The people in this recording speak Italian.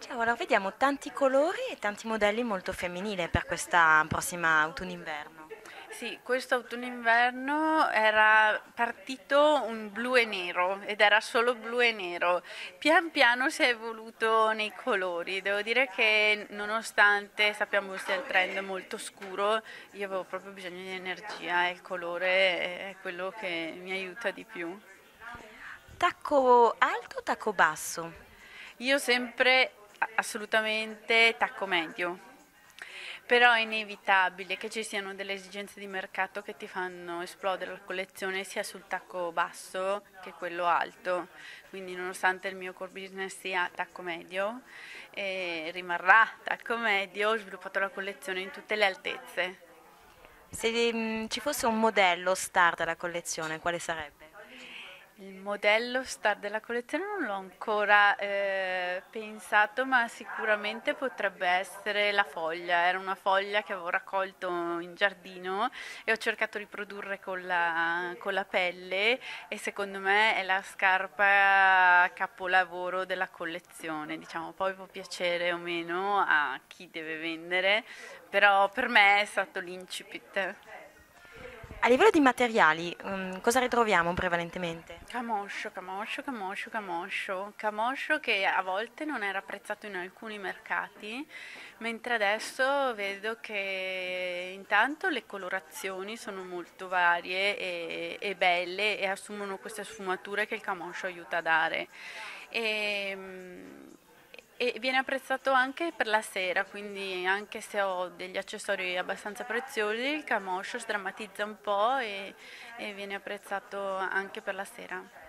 Ciao, allora vediamo tanti colori e tanti modelli molto femminili per questa prossima autunno-inverno. Sì, questo autunno-inverno era partito un blu e nero ed era solo blu e nero. Pian piano si è evoluto nei colori. Devo dire che nonostante sappiamo sia il trend molto scuro, io avevo proprio bisogno di energia e il colore è quello che mi aiuta di più. Tacco alto o tacco basso? Io sempre assolutamente tacco medio, però è inevitabile che ci siano delle esigenze di mercato che ti fanno esplodere la collezione sia sul tacco basso che quello alto, quindi nonostante il mio core business sia tacco medio, rimarrà tacco medio, ho sviluppato la collezione in tutte le altezze. Se ci fosse un modello star della collezione, quale sarebbe? Il modello star della collezione non l'ho ancora pensato, ma sicuramente potrebbe essere la foglia. Era una foglia che avevo raccolto in giardino e ho cercato di produrre con la pelle e secondo me è la scarpa capolavoro della collezione. Diciamo, poi può piacere o meno a chi deve vendere, però per me è stato l'incipit. A livello di materiali, cosa ritroviamo prevalentemente? Camoscio, camoscio, camoscio, camoscio, camoscio che a volte non era apprezzato in alcuni mercati, mentre adesso vedo che intanto le colorazioni sono molto varie e belle e assumono queste sfumature che il camoscio aiuta a dare. E, e viene apprezzato anche per la sera, quindi anche se ho degli accessori abbastanza preziosi, il camoscio sdrammatizza un po' e viene apprezzato anche per la sera.